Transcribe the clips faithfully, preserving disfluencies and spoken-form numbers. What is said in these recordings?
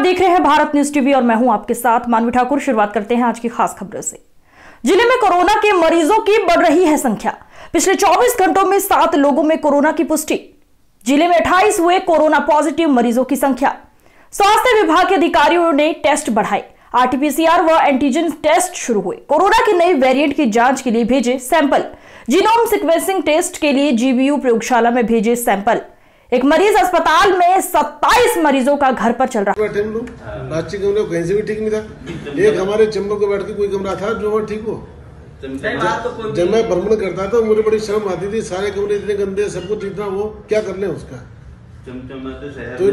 देख रहे हैं भारत न्यूज टीवी और मैं हूं आपके साथ मानवी ठाकुर। शुरुआत करते हैं आज की खास खबरों से। जिले में कोरोना के मरीजों की बढ़ रही है संख्या। पिछले चौबीस घंटों में सात लोगों में कोरोना की पुष्टि। जिले में अट्ठाईस हुए कोरोना पॉजिटिव मरीजों की संख्या। स्वास्थ्य विभाग के अधिकारियों ने टेस्ट बढ़ाए। आरटीपीसीआर व एंटीजन टेस्ट शुरू हुए। कोरोना के नए वेरिएंट की जांच के लिए भेजे सैंपल। जीनोम सीक्वेंसिंग टेस्ट के लिए जीबीयू प्रयोगशाला में भेजे सैंपल। एक मरीज अस्पताल में सत्ताईस मरीजों का घर पर चल रहा बैठे हम लोग रांची कमरे कहीं से भी ठीक नहीं था। एक हमारे चंबल को बैठ के कोई कमरा था जो वहाँ ठीक हो। जब मैं भ्रमण करता था मुझे बड़ी शर्म आती थी, सारे कमरे इतने गंदे, सब कुछ इतना, वो क्या कर ले उसका। तो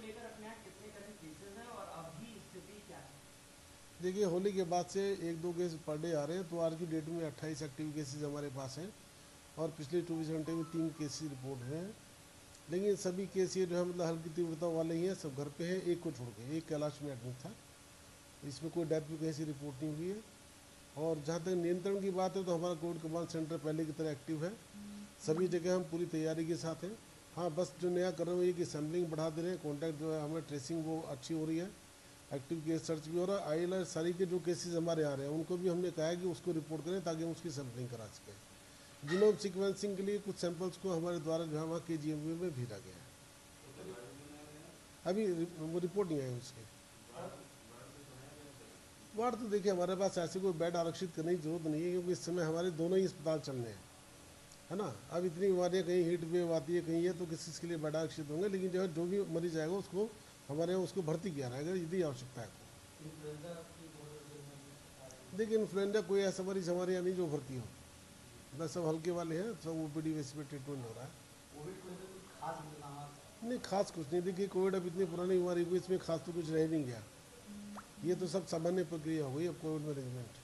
देखिए, होली के बाद से एक दो केस पर डे आ रहे हैं, तो आज की डेट में अट्ठाईस एक्टिव केसेस हमारे पास हैं और पिछले चौबीस घंटे में तीन केसेस रिपोर्ट हुए हैं। लेकिन सभी केस ये जो है मतलब हल्की तीव्रता वाले ही हैं, सब घर पे हैं, एक को छोड़ के। एक कैलाश में एडमिट था, इसमें कोई डेथ भी कहीं से रिपोर्ट नहीं हुई है। और जहाँ तक नियंत्रण की बात है तो हमारा कोविड कमांड सेंटर पहले की तरह एक्टिव है। सभी जगह हम पूरी तैयारी के साथ हैं। हाँ, बस जो नया कर रहे हैं ये कि सैम्पलिंग बढ़ा दे रहे हैं, कॉन्टैक्ट जो है हमें ट्रेसिंग वो अच्छी हो रही है, एक्टिव केस सर्च भी हो रहा है। आई एल आर सारी के जो केसेस हमारे आ रहे हैं उनको भी हमने कहा है कि उसको रिपोर्ट करें ताकि हम उसकी सैम्पलिंग करा सकें। जीनोम सीक्वेंसिंग के लिए कुछ सैंपल्स को हमारे द्वारा जो है वहाँ के जी एम में भेजा गया है। अभी वो रिपोर्ट नहीं आई उसकी। वार्ड तो देखिए हमारे पास ऐसे कोई बेड आरक्षित करने की जरूरत नहीं है, क्योंकि इस समय हमारे दोनों ही अस्पताल चल रहे हैं, है ना। अब इतनी बीमारियाँ कहीं हीट वेव आती है, कहीं है, तो किसी के लिए बेड आरक्षित होंगे। लेकिन जो है जो भी मरीज आएगा उसको हमारे यहाँ उसको भर्ती किया रहेगा यदि आवश्यकता है। देखिए, इन्फ्लुएंजा कोई ऐसा मरीज हमारे यहाँ नहीं जो भर्ती हो, बस सब हल्के वाले हैं, सब ओपीडी बेस पे ट्रीटमेंट हो रहा है। नहीं, खास कुछ नहीं। देखिए, कोविड अब इतनी पुरानी बीमारी हुई, इसमें खास तो कुछ रह नहीं गया। ये तो सब सामान्य प्रक्रिया हो गई अब कोविड मैनेजमेंट।